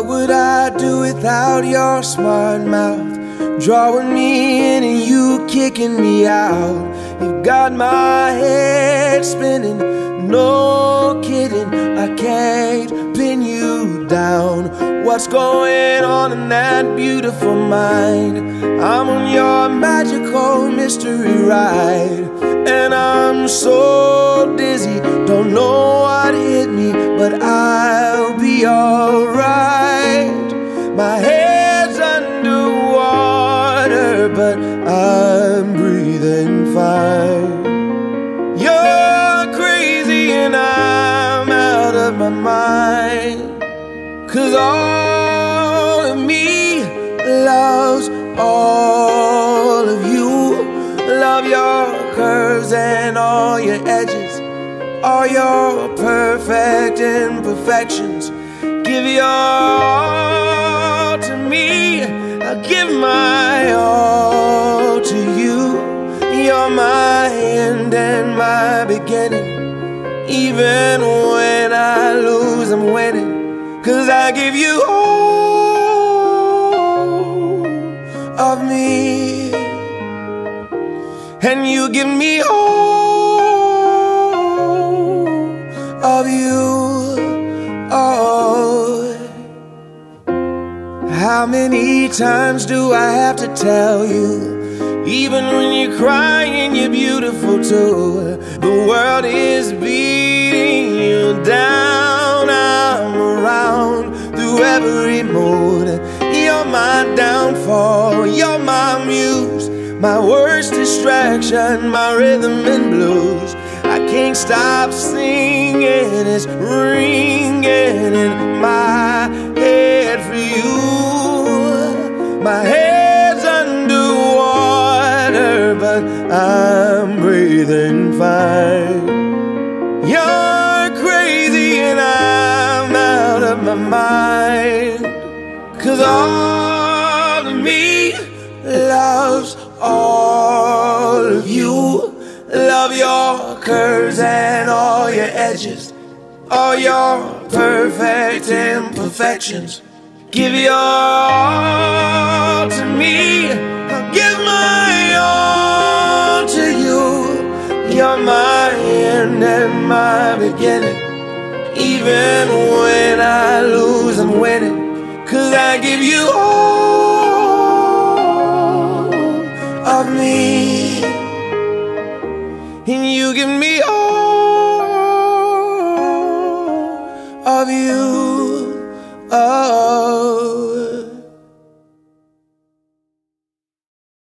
What would I do without your smart mouth, drawing me in and you kicking me out? You've got my head spinning, no kidding, I can't pin you down. What's going on in that beautiful mind? I'm on your magical mystery ride, and I'm so dizzy, don't know what hit me, but I'll be alright. My head's underwater, but I'm breathing fine. You're crazy and I'm out of my mind, 'cause all of me loves all of you. Love your curves and all your edges, all your perfect imperfections. Give your all to me, I'll give my all to you. You're my end and my beginning. Even when I lose, I'm winning, 'cause I give you all of me, and you give me all of you. Oh, how many times do I have to tell you? Even when you're crying, you're beautiful too. The world is beating you down. I'm around through every mood. You're my downfall, you're my muse, my worst distraction, my rhythm and blues. I can't stop singing, it's ringing in my head for you. My head's underwater, but I'm breathing fine. You're crazy and I'm out of my mind, 'cause all of me loves all of you. Love your curves and all your edges, all your perfect imperfections. Give your all to me, I'll give my all to you. You're my end and my beginning. Even when I lose, I'm winning, 'cause I give you all of me, and you give me all of you. Oh.